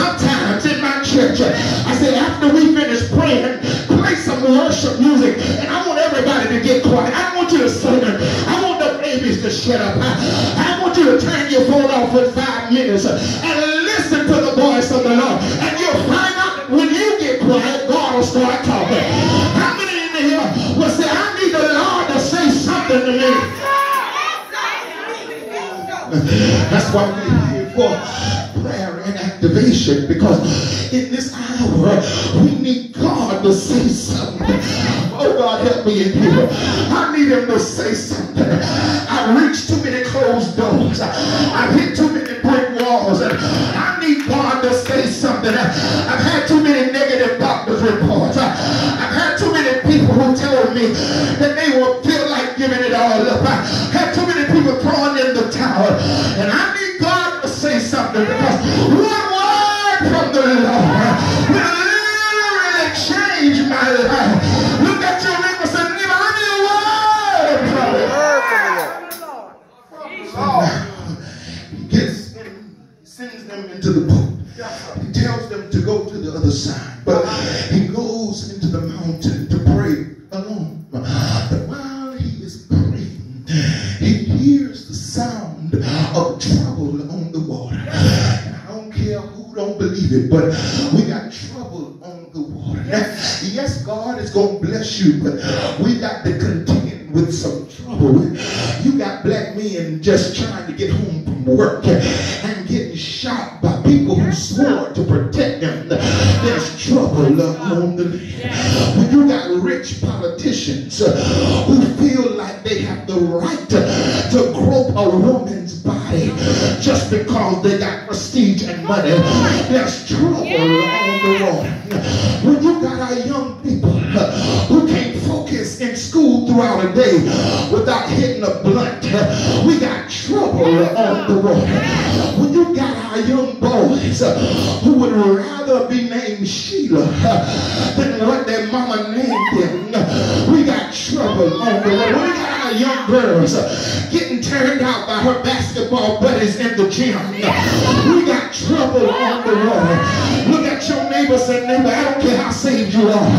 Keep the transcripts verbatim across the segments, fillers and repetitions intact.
sometimes in my church, I say after we finish praying, play some worship music, and I want everybody to get quiet. I want you to sit there. I want the babies to shut up. I, I want you to turn your phone off for five minutes and listen to the voice of the Lord. And you'll find out that when you get quiet, God will start talking. How many in here will say, I need the Lord to say something to me? That's why we're here for prayer and activation, because in this hour we need God to say something. Oh God, help me in here. I need him to say something. I've reached too many closed doors. I've hit too many brick walls. And I need God to say something. I've had too many negative doctor's reports. I've had too many people who tell me that they will feel like giving it all up. I had too many people throwing in the towel. And I need God to say something, because one word from the Lord will literally change my life. Look at your neighbor and say, neighbor, I need a word from the Lord. So now, he gets in, he sends them into the boat. He tells them to go to the other side. But he goes into the mountain to pray alone. But while he is praying, he hears the sound of trouble on the water. And I don't care who don't believe it, but we got trouble on the water. Now, yes, God is going to bless you, but we got to contend with some trouble. You got black men just trying to get home from work and getting shot by people who swore to protect them. There's trouble on the land. When you got rich politicians who feel like they have the right to, to grope a woman's body just because they got prestige and money, there's trouble on the water. When you got our young people who can't focus in school throughout a day without hitting a blunt, we got trouble on the water. When you got our young boys who would rather be named Sheila than what their mama named them, we got trouble on the water. When we got our young girls getting turned out by her basketball buddies in the gym, we got trouble on the water. Look at your neighbor, say, neighbor, I don't care how saved you are.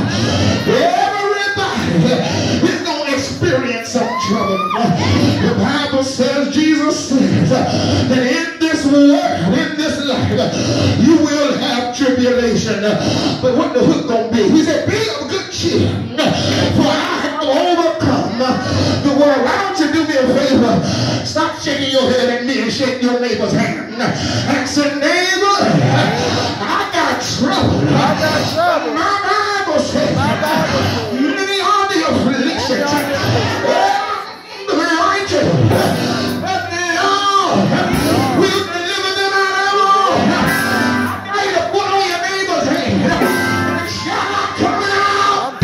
Everybody is going to experience some trouble. The Bible says, Jesus says, that in this world, in this life, you will have tribulation. But what the hook going to be? He said, be of good cheer, for I have overcome the world. Why don't you do me a favor? Stop shaking your head at me and shake your neighbor's hand. And say, neighbor, I got trouble. I got trouble. My Bible says, my Bible says, many are the afflictions of the righteous, but the Lord will deliver them out of all. I tell you to put on your neighbor's hand and shout, I'm coming out.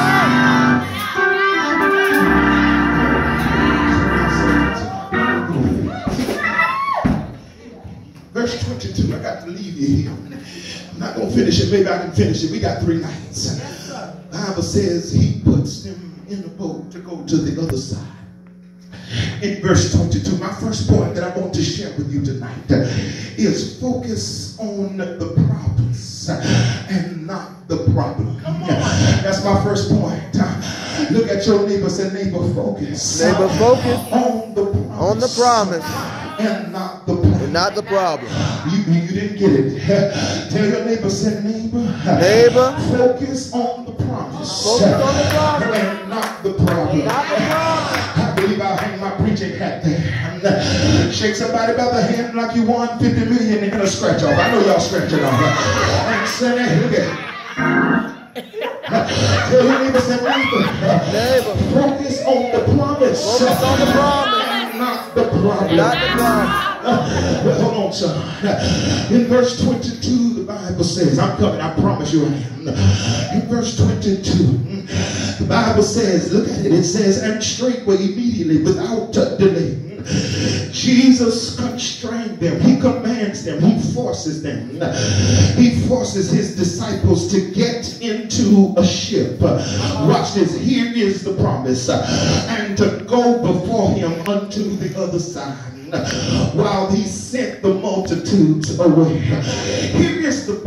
Verse twenty-two, I got to leave you here. I'm not going to finish it. Maybe I can finish it. We got three nights. The Bible says he puts them in the boat to go to the other side. In verse twenty-two, my first point that I want to share with you tonight is focus on the promise and not the problem. That's my first point. Look at your neighbor, say, neighbor, focus. Neighbor, focus on the promise. On the promise. And not the problem. And not the problem. You, you didn't get it. Tell your neighbor, say, neighbor. Neighbor. Focus on the promise. Focus on the promise. And not the problem. Not the problem. I believe I'll hang my preaching hat there. Shake somebody by the hand like you won fifty million and get a scratch off. I know y'all scratching off. And say, hey, look at it. Tell your neighbor, say, neighbor. Neighbor. Focus on the promise. Focus on the promise. Not the problem. Not the problem. Uh, well, hold on, son. In verse twenty-two, the Bible says, I'm coming, I promise you I am. In verse twenty-two, the Bible says, look at it, it says, and straightway, immediately, without delay, Jesus constrained them. He commands them. He forces them. He forces his disciples to get into a ship. Watch this. Here is the promise. And to go before him unto the other side, while he sent the multitudes away. Here is the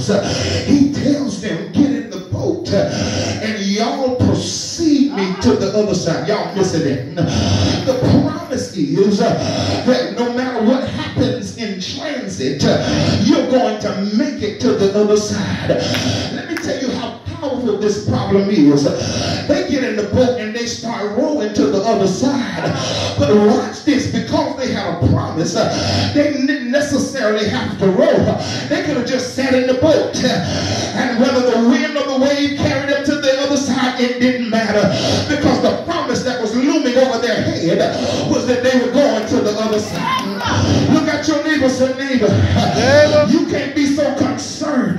disciples, he tells them, get in the boat and y'all proceed me to the other side. Y'all missing it. The promise is that no matter what happens in transit, you're going to make it to the other side. Let me tell you how powerful this problem is. They get in the boat and they start rowing to the other side. But watch this, because they had a promise, they didn't necessarily have to row. They could have just sat in the boat, and whether the wind or the wave carried them to the other side, it didn't matter, because the promise that was looming over their head was that they were going to the other side. Look at your neighbor, say, neighbor, neighbor, you can't be so concerned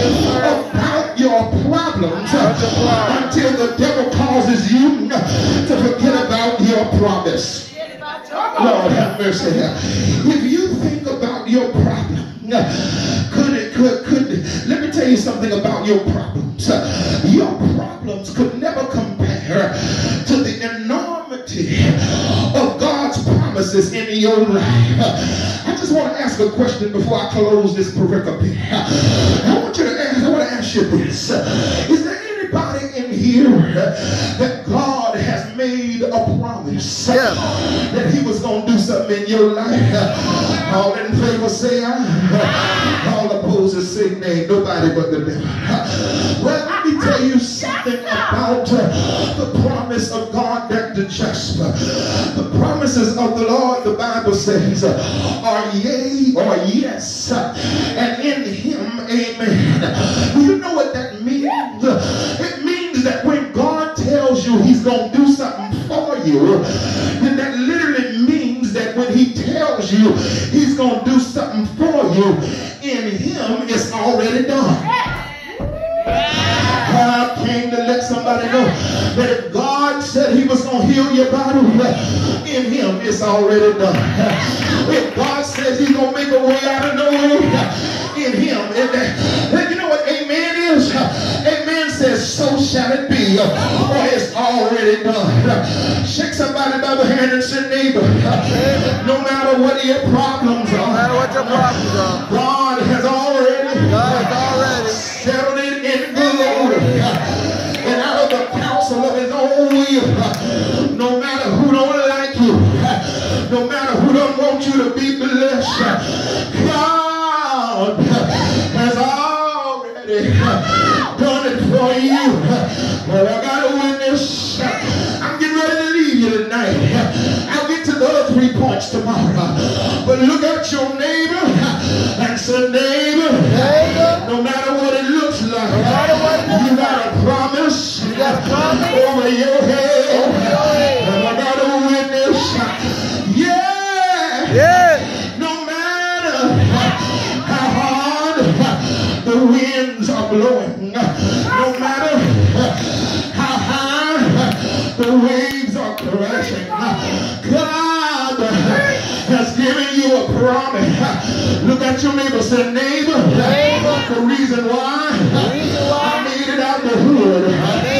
about your problems until the devil causes you to forget about your promise. Lord have mercy. If you think about your problem, could it, could, could, let me tell you something about your problems. Your problems could never compare to the enormity of God's promises in your life. I just want to ask a question before I close this pericope. I want you to ask, I want to ask you this. Is there anybody in here that God has made a promise yeah. that he was going to do something in your life? All in favor say aye. All opposers say nay. Nobody but the devil. Well, let me tell you something about uh, the promise of God, Doctor Jasper. The promises of the Lord, the Bible says, uh, are yea or yes, and in him, amen. Do you know what that means? It means that when God tells you he's going to do something for you, then that literally means that when he tells you he's going to do something for you, in him it's already done. I came to let somebody know that if God said he was going to heal your body, in him it's already done. If God says he's going to make a way out of no way, in him, and you know what amen is? Amen says, so shall it be, or it's already done. Shake somebody by the hand and say, neighbor, no matter what your problems are, no matter what your problems are, God has already, God has already settled it in glory, and out of the counsel of his own will. No matter who don't like you, no matter who don't want you to be blessed, God has already done it for you. Well, I got a witness. I'm getting ready to leave you tonight. I'll get to the other three points tomorrow. But look at your neighbor and say, neighbor, neighbor, no matter what it looks like, no matter what it looks you got like, a promise, you got a promise over your head. Over your head. And I got a witness. Yeah. Yeah. No matter how hard the winds are blowing, no matter how high the waves are crashing, God has given you a promise. Look at your neighbor, say, neighbor, neighbor, the reason why, the reason why I made it out the hood.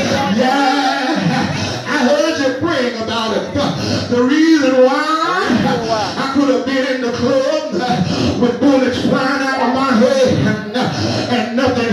Yeah, I heard you praying about it. The reason why I could have been in the club with bullets flying out of my head and, and nothing